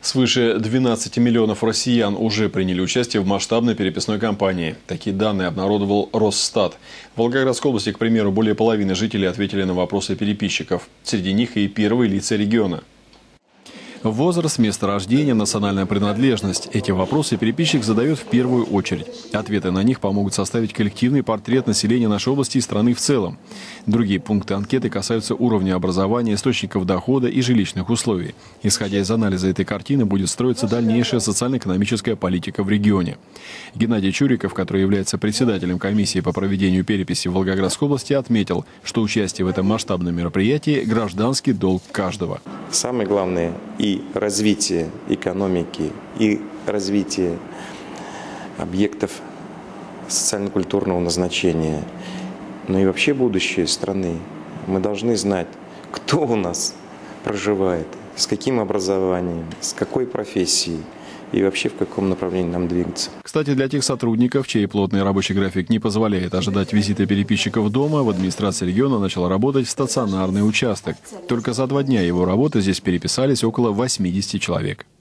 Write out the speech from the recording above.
Свыше 12 миллионов россиян уже приняли участие в масштабной переписной кампании. Такие данные обнародовал Росстат. В Волгоградской области, к примеру, более половины жителей ответили на вопросы переписчиков. Среди них и первые лица региона. Возраст, место рождения, национальная принадлежность. Эти вопросы переписчик задает в первую очередь. Ответы на них помогут составить коллективный портрет населения нашей области и страны в целом. Другие пункты анкеты касаются уровня образования, источников дохода и жилищных условий. Исходя из анализа этой картины, будет строиться дальнейшая социально-экономическая политика в регионе. Геннадий Чуриков, который является председателем комиссии по проведению переписи в Волгоградской области, отметил, что участие в этом масштабном мероприятии – гражданский долг каждого. Самое главное и развитие экономики, и развитие объектов социально-культурного назначения, но и вообще будущее страны. Мы должны знать, кто у нас проживает, с каким образованием, с какой профессией и вообще в каком направлении нам двигаться. Кстати, для тех сотрудников, чей плотный рабочий график не позволяет ожидать визита переписчиков дома, в администрации региона начал работать стационарный участок. Только за 2 дня его работы здесь переписались около 80 человек.